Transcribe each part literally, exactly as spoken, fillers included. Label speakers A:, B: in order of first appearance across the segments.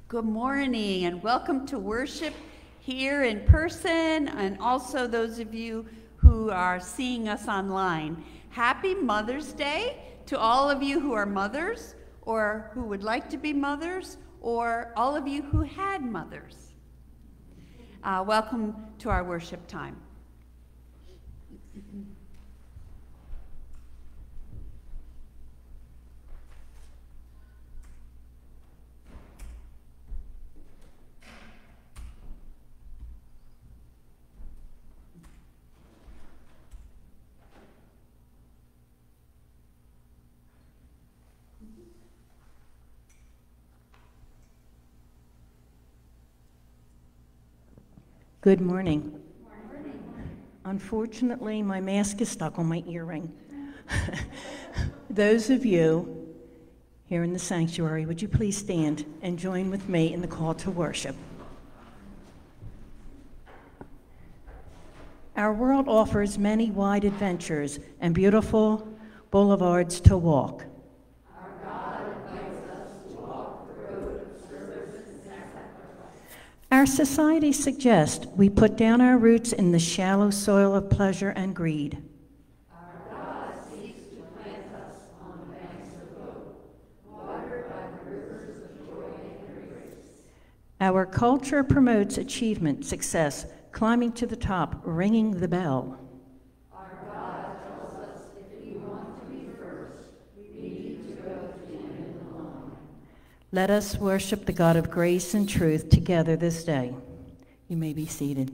A: Good morning and welcome to worship here in person, and also those of you who are seeing us online. Happy Mother's Day to all of you who are mothers or who would like to be mothers, or all of you who had mothers. Uh, welcome to our worship time.
B: Good morning. Morning. Unfortunately, my mask is stuck on my earring. Those of you here in the sanctuary, would you please stand and join with me in the call to worship? Our world offers many wide adventures and beautiful boulevards to walk. Our society suggests we put down our roots in the shallow soil of pleasure and greed.
C: Our God seeks to plant us on the banks of hope, watered by the rivers of joy and grace.
B: Our culture promotes achievement, success, climbing to the top, ringing the bell.
C: Our God tells us if we want to be first, we need to go to Him alone.
B: Let us worship the God of grace and truth together this day. You may be seated.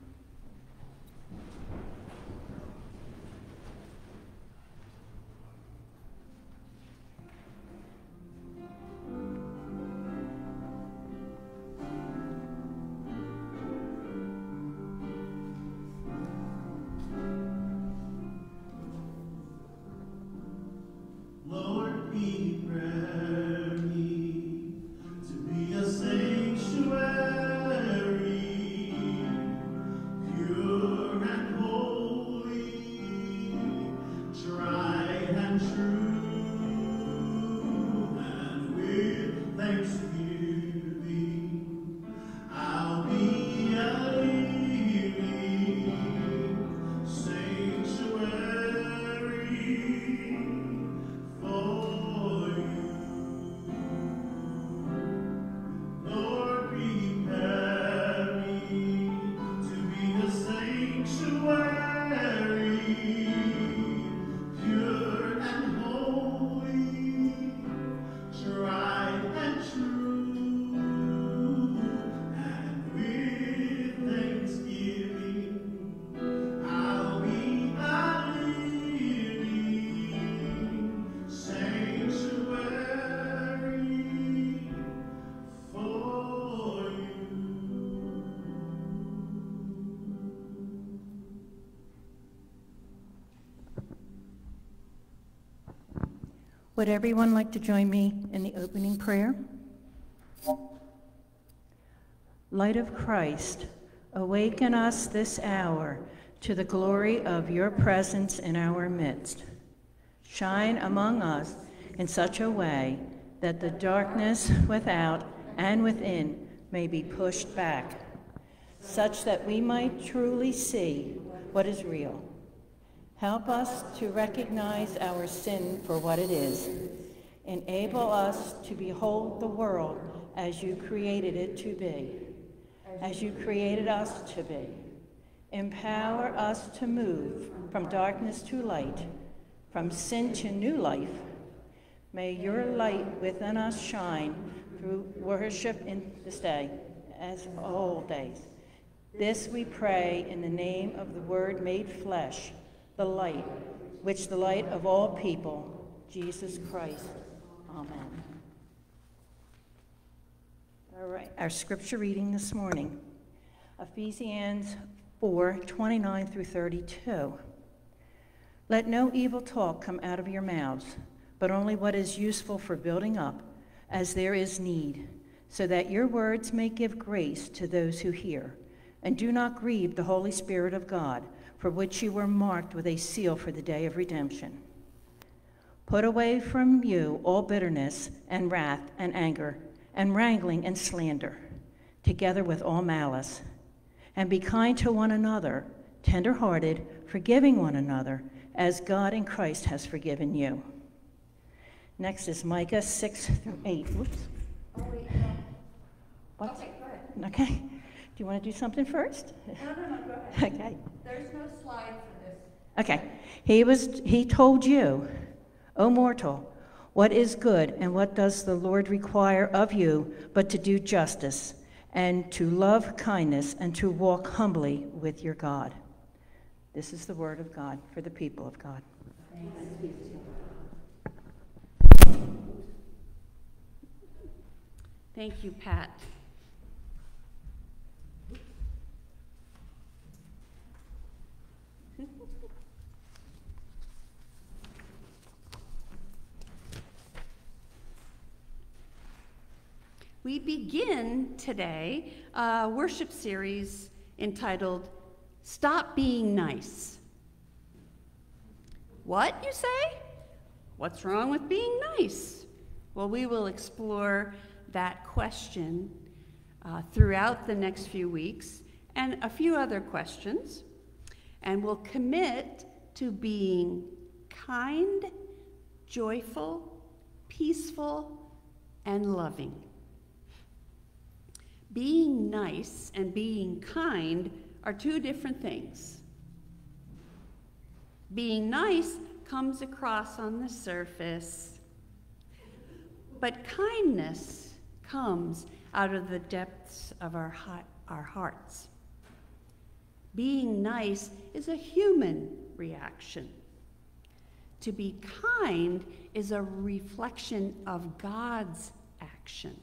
D: Lord, be prayer me to be a sanctuary, pure and holy, tried and true, and with thanksgiving I'll be a living sanctuary for you. Lord, prepare me to be the sanctuary, pure and holy, tried and true, and with thanksgiving I'll be a living sanctuary for you.
B: Would everyone like to join me in the opening prayer? Light of Christ, awaken us this hour to the glory of your presence in our midst. Shine among us in such a way that the darkness without and within may be pushed back, such that we might truly see what is real. Help us to recognize our sin for what it is. Enable us to behold the world as you created it to be, as you created us to be. Empower us to move from darkness to light, from sin to new life. May your light within us shine through worship in this day, as all days. This we pray in the name of the Word made flesh, the light, which the light of all people, Jesus Christ. Amen. All right, our scripture reading this morning, Ephesians four, twenty-nine through thirty-two. Let no evil talk come out of your mouths, but only what is useful for building up, as there is need, so that your words may give grace to those who hear. And do not grieve the Holy Spirit of God, for which you were marked with a seal for the day of redemption. Put away from you all bitterness and wrath and anger and wrangling and slander, together with all malice. And be kind to one another, tender-hearted, forgiving one another, as God in Christ has forgiven you. Next is Micah six through eight. Whoops.
A: Oh, wait, no.
B: What?
A: Okay, go ahead.
B: Okay. Do you want to do something first?
A: No, no, no, go ahead.
B: Okay.
A: There's no slide for this.
B: Okay. He was he told you, O mortal, what is good and what does the Lord require of you but to do justice and to love kindness and to walk humbly with your God. This is the word of God for the people of God.
A: Thank you, Pat. We begin today a worship series entitled Stop Being Nice. What, you say? What's wrong with being nice? Well, we will explore that question uh, throughout the next few weeks and a few other questions, and we'll commit to being kind, joyful, peaceful, and loving. Being nice and being kind are two different things. Being nice comes across on the surface, but kindness comes out of the depths of our, heart, our hearts. Being nice is a human reaction. To be kind is a reflection of God's action.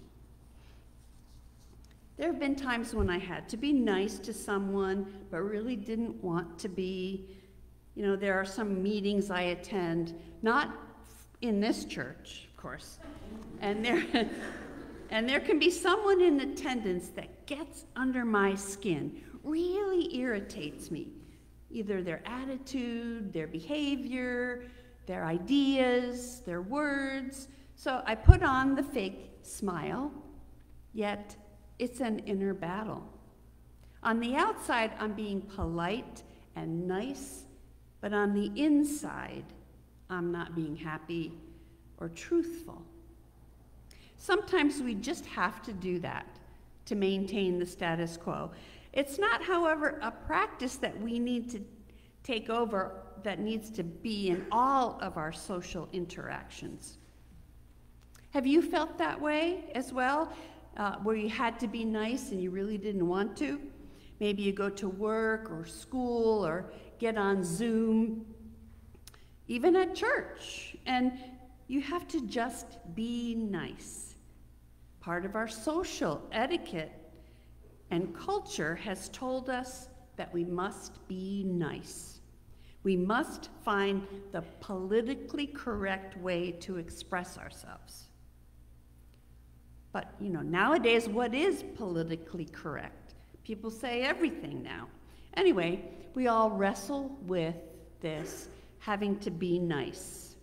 A: There have been times when I had to be nice to someone, but really didn't want to be. You know, there are some meetings I attend, not in this church, of course, and there, and there can be someone in attendance that gets under my skin, really irritates me. Either their attitude, their behavior, their ideas, their words. So I put on the fake smile, yet it's an inner battle. On the outside, I'm being polite and nice, but on the inside, I'm not being happy or truthful. Sometimes we just have to do that to maintain the status quo. It's not, however, a practice that we need to take over that needs to be in all of our social interactions. Have you felt that way as well? Uh, where you had to be nice and you really didn't want to? Maybe you go to work or school or get on Zoom, even at church, and you have to just be nice. Part of our social etiquette and culture has told us that we must be nice. We must find the politically correct way to express ourselves. But, you know, nowadays, what is politically correct? People say everything now. Anyway, we all wrestle with this, having to be nice.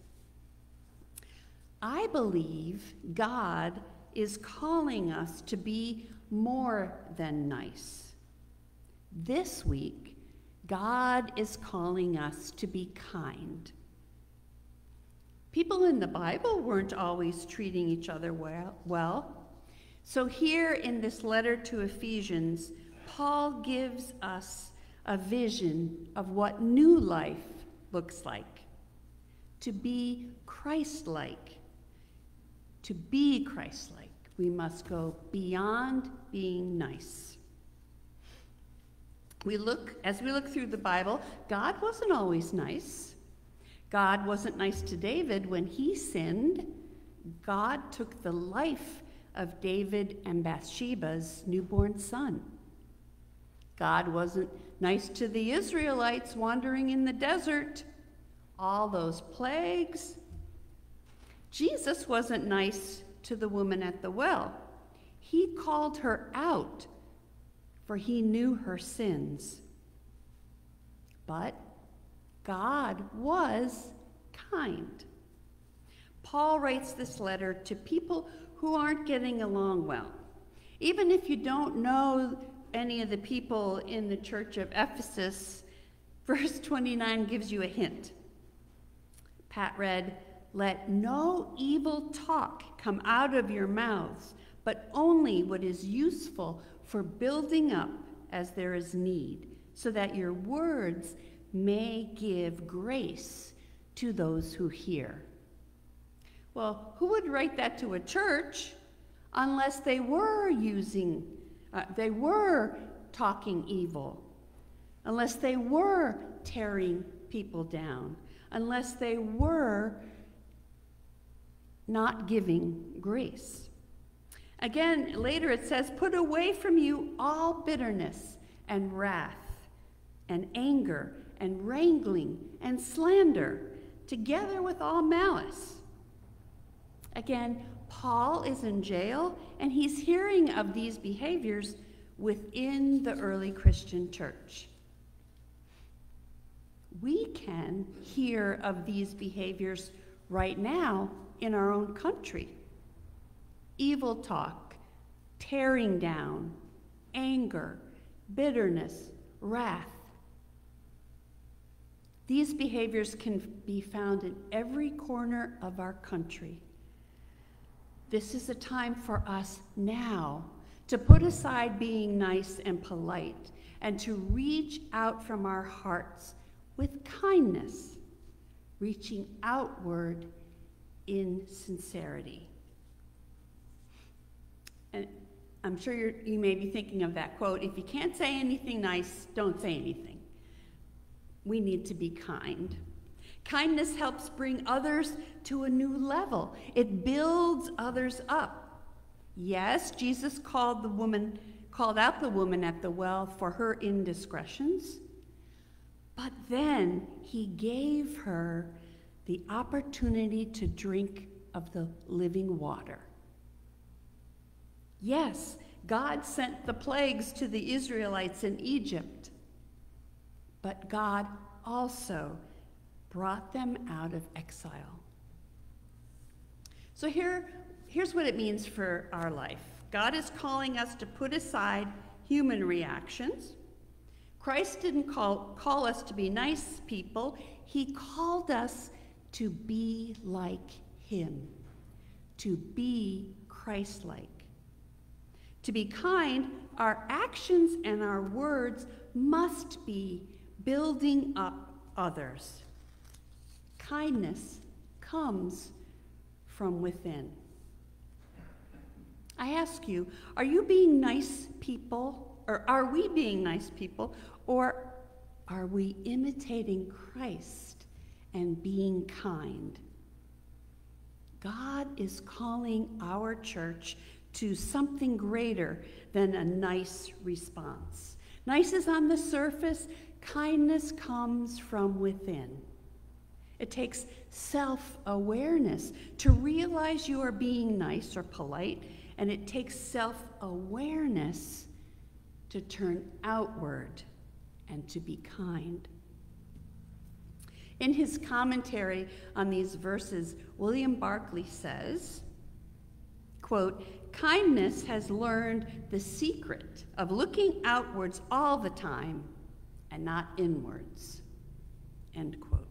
A: I believe God is calling us to be more than nice. This week, God is calling us to be kind. People in the Bible weren't always treating each other well. well. So here in this letter to Ephesians, Paul gives us a vision of what new life looks like. To be Christ-like. To be Christ-like, we must go beyond being nice. We look, as we look through the Bible, God wasn't always nice. God wasn't nice to David when he sinned. God took the life of David and Bathsheba's newborn son. God wasn't nice to the Israelites wandering in the desert. All those plagues. Jesus wasn't nice to the woman at the well. He called her out, for he knew her sins. But God was kind. Paul writes this letter to people who aren't getting along well. Even if you don't know any of the people in the church of Ephesus, verse twenty-nine gives you a hint. Pat read, "Let no evil talk come out of your mouths, but only what is useful for building up as there is need, so that your words may give grace to those who hear." Well, who would write that to a church unless they were using, uh, they were talking evil, unless they were tearing people down, unless they were not giving grace? Again, later it says, "Put away from you all bitterness and wrath and anger and wrangling and slander, together with all malice." Again, Paul is in jail, and he's hearing of these behaviors within the early Christian church. We can hear of these behaviors right now in our own country. Evil talk, tearing down, anger, bitterness, wrath. These behaviors can be found in every corner of our country. This is a time for us now to put aside being nice and polite and to reach out from our hearts with kindness, reaching outward in sincerity. And I'm sure you're, you may be thinking of that quote, "If you can't say anything nice, don't say anything." We need to be kind. Kindness helps bring others to a new level. It builds others up. Yes, Jesus called the woman, called out the woman at the well for her indiscretions, but then he gave her the opportunity to drink of the living water. Yes, God sent the plagues to the Israelites in Egypt, but God also brought them out of exile. So here, here's what it means for our life. God is calling us to put aside human reactions. Christ didn't call, call us to be nice people. He called us to be like him, to be Christ-like. To be kind, our actions and our words must be building up others. Kindness comes from within. I ask you, are you being nice people, or are we being nice people, or are we imitating Christ and being kind? God is calling our church to something greater than a nice response. Nice is on the surface. Kindness comes from within. It takes self-awareness to realize you are being nice or polite, and it takes self-awareness to turn outward and to be kind. In his commentary on these verses, William Barclay says, quote, "Kindness has learned the secret of looking outwards all the time and not inwards," end quote.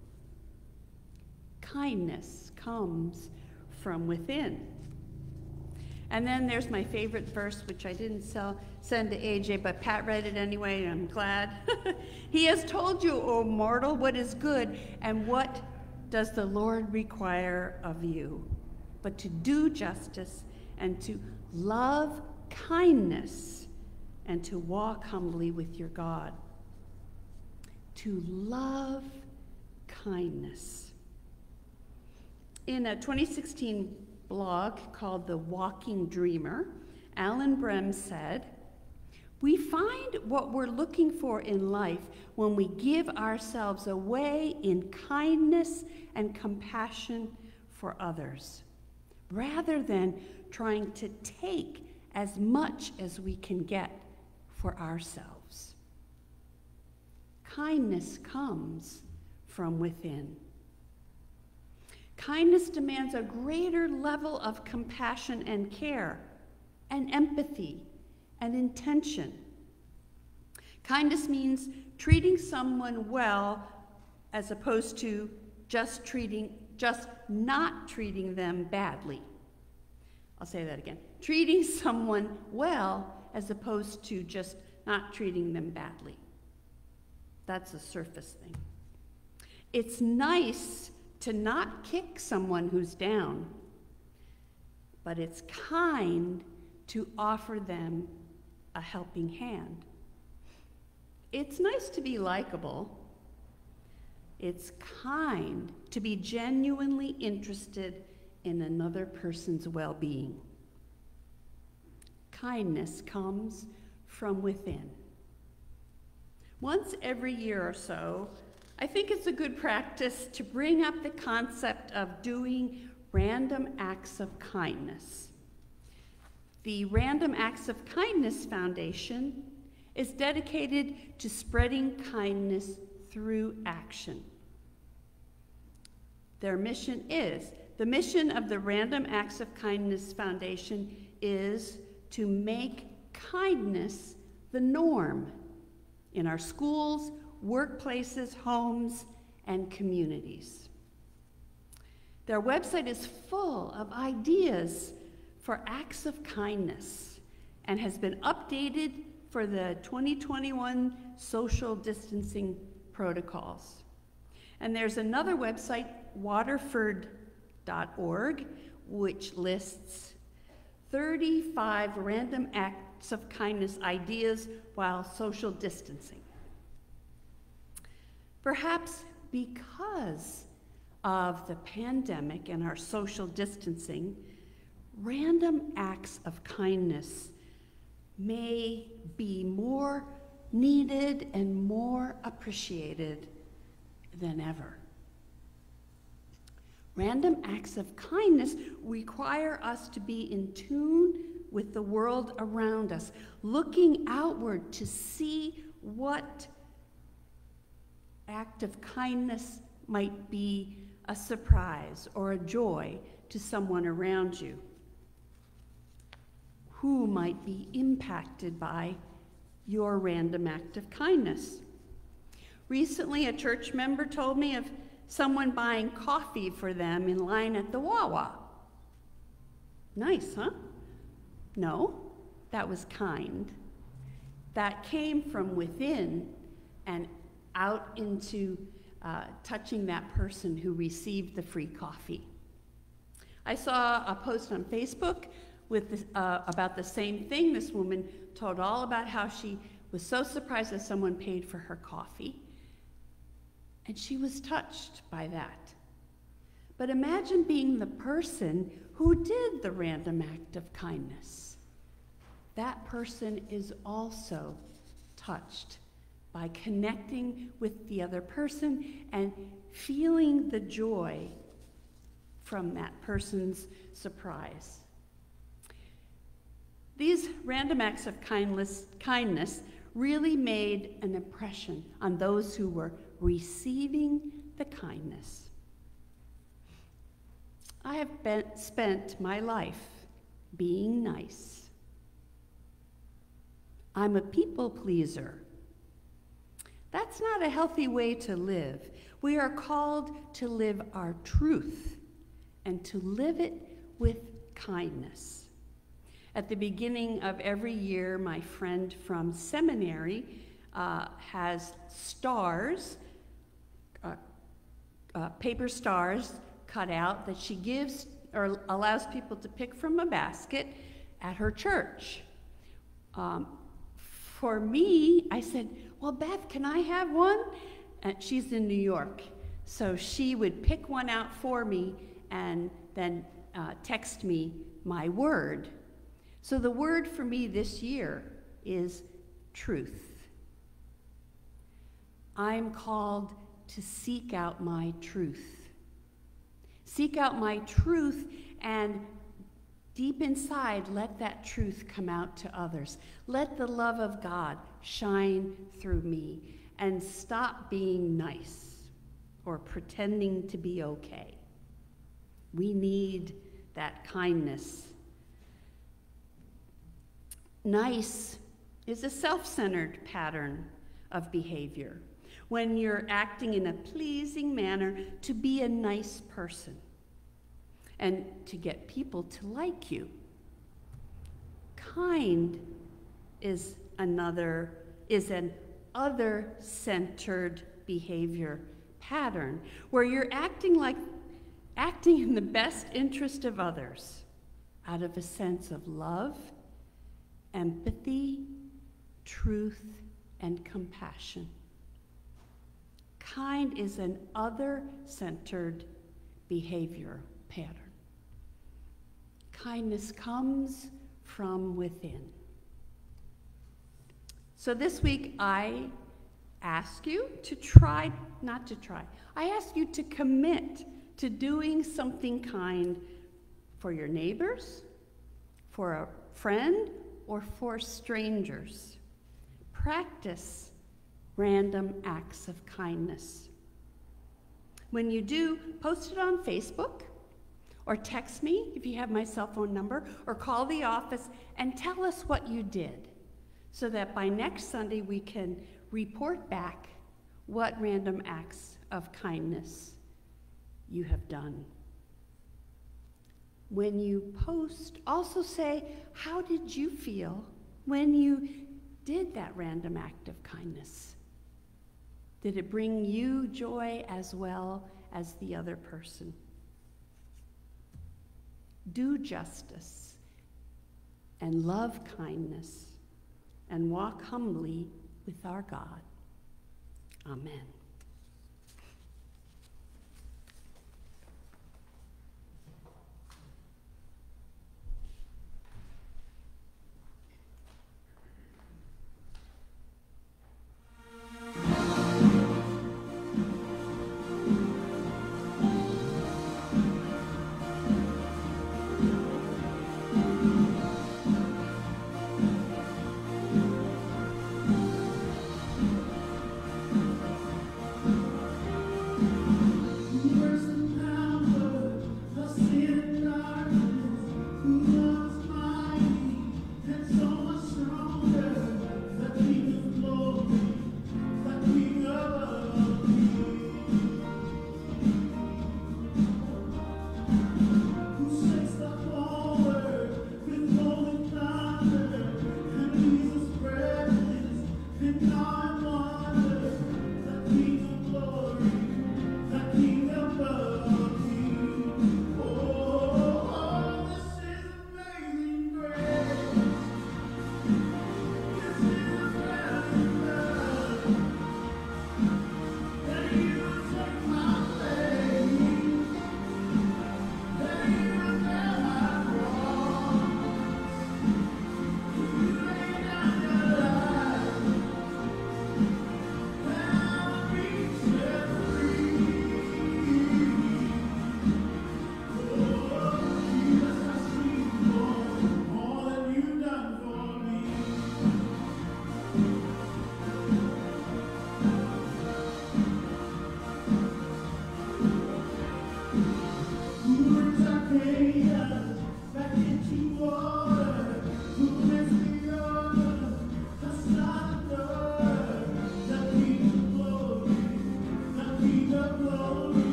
A: Kindness comes from within. And then there's my favorite verse, which I didn't sell, send to A J, but Pat read it anyway, and I'm glad. "He has told you, O mortal, what is good, and what does the Lord require of you, but to do justice and to love kindness and to walk humbly with your God." To love kindness. In a twenty sixteen blog called The Walking Dreamer, Alan Brem said, "We find what we're looking for in life when we give ourselves away in kindness and compassion for others, rather than trying to take as much as we can get for ourselves." Kindness comes from within. Kindness demands a greater level of compassion and care, and empathy, and intention. Kindness means treating someone well as opposed to just treating, just not treating them badly. I'll say that again. Treating someone well as opposed to just not treating them badly. That's a surface thing. It's nice to not kick someone who's down, but it's kind to offer them a helping hand. It's nice to be likable. It's kind to be genuinely interested in another person's well-being. Kindness comes from within. Once every year or so, I think it's a good practice to bring up the concept of doing random acts of kindness. The Random Acts of Kindness Foundation is dedicated to spreading kindness through action. Their mission is, the mission of the Random Acts of Kindness Foundation is to make kindness the norm in our schools, workplaces, homes, and communities. Their website is full of ideas for acts of kindness and has been updated for the twenty twenty-one social distancing protocols. And there's another website, waterford dot org, which lists thirty-five random acts of kindness ideas while social distancing. Perhaps because of the pandemic and our social distancing, random acts of kindness may be more needed and more appreciated than ever. Random acts of kindness require us to be in tune with the world around us, looking outward to see what act of kindness might be a surprise or a joy to someone around you. Who might be impacted by your random act of kindness? Recently, a church member told me of someone buying coffee for them in line at the Wawa. Nice, huh? No, that was kind. That came from within and out into uh, touching that person who received the free coffee. I saw a post on Facebook with this, uh, about the same thing. This woman told all about how she was so surprised that someone paid for her coffee, and she was touched by that. But imagine being the person who did the random act of kindness. That person is also touched by connecting with the other person and feeling the joy from that person's surprise. These random acts of kindness, kindness really made an impression on those who were receiving the kindness. I have been, spent my life being nice. I'm a people pleaser. That's not a healthy way to live. We are called to live our truth and to live it with kindness. At the beginning of every year, my friend from seminary uh, has stars, uh, uh, paper stars cut out that she gives or allows people to pick from a basket at her church. Um, for me, I said, well, Beth, can I have one? And she's in New York. So she would pick one out for me and then uh, text me my word. So the word for me this year is truth. I'm called to seek out my truth. Seek out my truth, and deep inside, let that truth come out to others. Let the love of God shine through me, and stop being nice or pretending to be okay. We need that kindness. Nice is a self-centered pattern of behavior. When you're acting in a pleasing manner to be a nice person and to get people to like you. Kind is another, is an other-centered behavior pattern where you're acting like, acting in the best interest of others out of a sense of love, empathy, truth, and compassion. Kind is an other-centered behavior pattern. Kindness comes from within. So this week I ask you to try, not to try, I ask you to commit to doing something kind for your neighbors, for a friend, or for strangers. Practice random acts of kindness. When you do, post it on Facebook, or text me if you have my cell phone number, or call the office and tell us what you did, so that by next Sunday we can report back what random acts of kindness you have done. When you post, also say, how did you feel when you did that random act of kindness? Did it bring you joy as well as the other person? Do justice and love kindness and walk humbly with our God. Amen.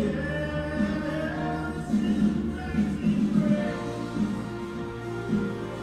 D: Yeah.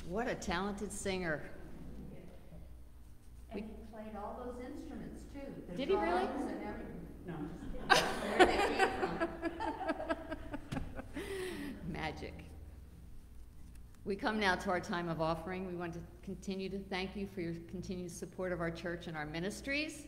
C: What a talented singer.
A: And he played all those instruments too. The
C: Did he really?
A: drums and everything. No, I'm just kidding. Where they came from.
C: Magic. We come now to our time of offering. We want to continue to thank you for your continued support of our church and our ministries.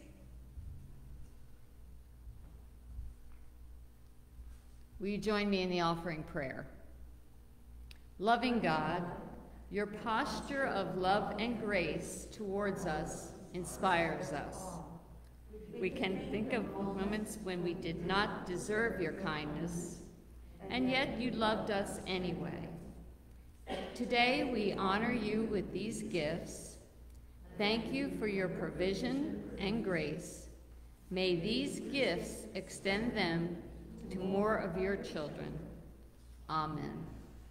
C: Will you join me in the offering prayer? Loving God, your posture of love and grace towards us inspires us. We can think of moments when we did not deserve your kindness, and yet you loved us anyway. Today we honor you with these gifts. Thank you for your provision and grace. May these gifts extend them to more of your children. Amen.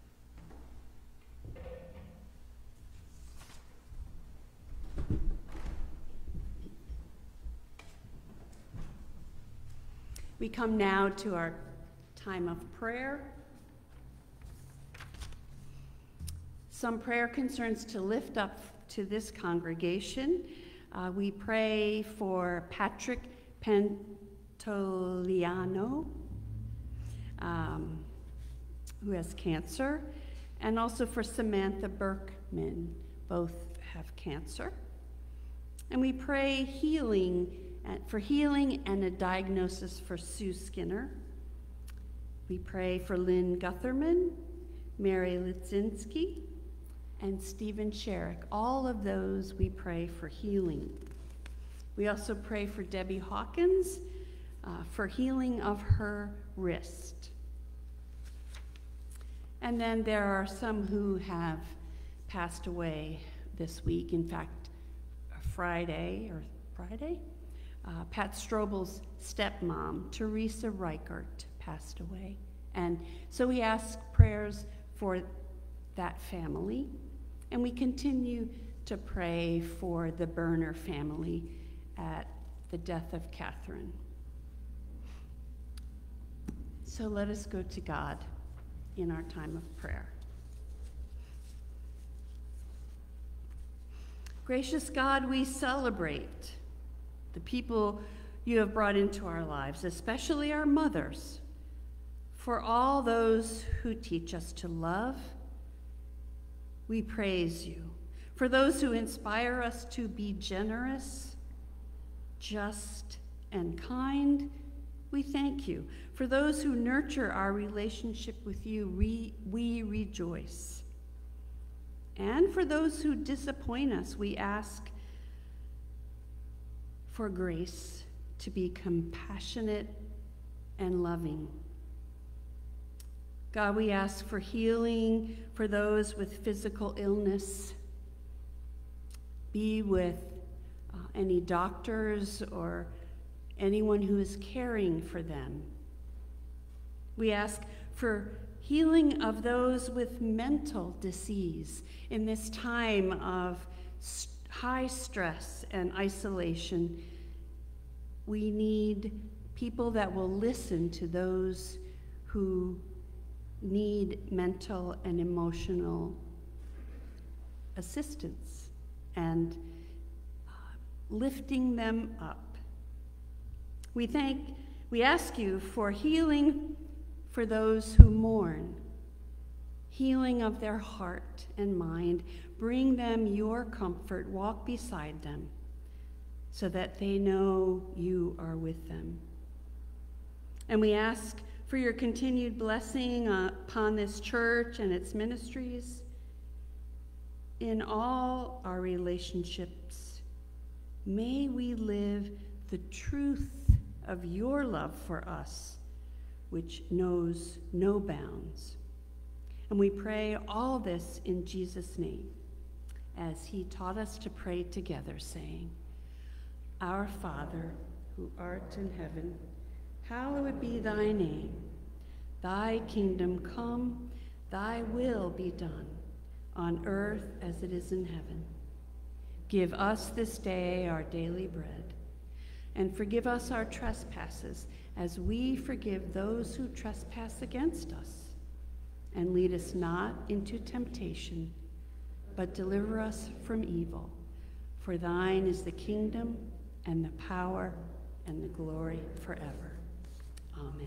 A: We come now to our time of prayer. Some prayer concerns to lift up to this congregation. Uh, we pray for Patrick Pantoliano, um, who has cancer, and also for Samantha Berkman. Both have cancer. And we pray healing for healing and a diagnosis for Sue Skinner. We pray for Lynn Gutherman, Mary Litzinski, and Stephen Sherrick. All of those we pray for healing. We also pray for Debbie Hawkins uh, for healing of her wrist. And then there are some who have passed away this week. In fact, Friday, or Friday? Uh, Pat Strobel's stepmom, Teresa Reichert, passed away. And so we ask prayers for that family. And we continue to pray for the Berner family at the death of Catherine. So let us go to God in our time of prayer. Gracious God, we celebrate the people you have brought into our lives, especially our mothers, for all those who teach us to love. We praise you. For those who inspire us to be generous, just, and kind, we thank you. For those who nurture our relationship with you, we, we rejoice. And for those who disappoint us, we ask for grace to be compassionate and loving. God, we ask for healing for those with physical illness. Be with uh, any doctors or anyone who is caring for them. We ask for healing of those with mental disease in this time of st- high stress and isolation. We need people that will listen to those who need mental and emotional assistance and uh, lifting them up. We thank, we ask you for healing for those who mourn, healing of their heart and mind. Bring them your comfort, walk beside them, so that they know you are with them. And we ask for your continued blessing uh, upon this church and its ministries, in all our relationships. May we live the truth of your love for us, which knows no bounds. And we pray all this in Jesus' name, as he taught us to pray together, saying, Our Father, who art in heaven, hallowed be thy name. Thy kingdom come, thy will be done, on earth as it is in heaven. Give us this day our daily bread, and forgive us our trespasses, as we forgive those who trespass against us. And lead us not into temptation, but deliver us from evil. For thine is the kingdom and the power and the glory forever. Amen.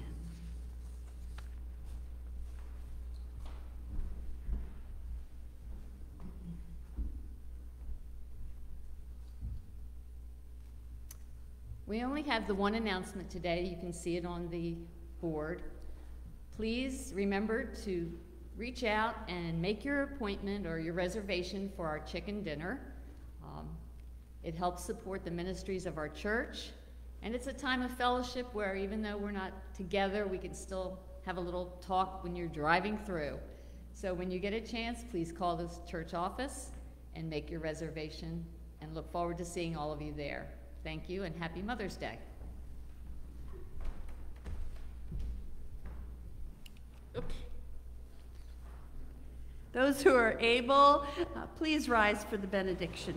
C: We only have the one announcement today. You can see it on the board. Please remember to reach out and make your appointment or your reservation for our chicken dinner. Um, it helps support the ministries of our church, and it's a time of fellowship where even though we're not together, we can still have a little talk when you're driving through. So when you get a chance, please call the church office and make your reservation, and look forward to seeing all of you there. Thank you, and happy Mother's Day.
A: Okay. Those who are able, uh, please rise for the benediction.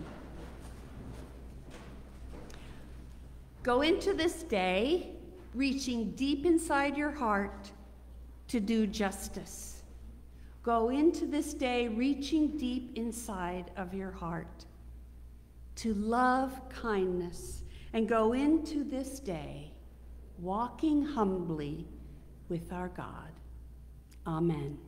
A: Go into this day reaching deep inside your heart to do justice. Go into this day reaching deep inside of your heart to love kindness, and go into this day walking humbly with our God. Amen.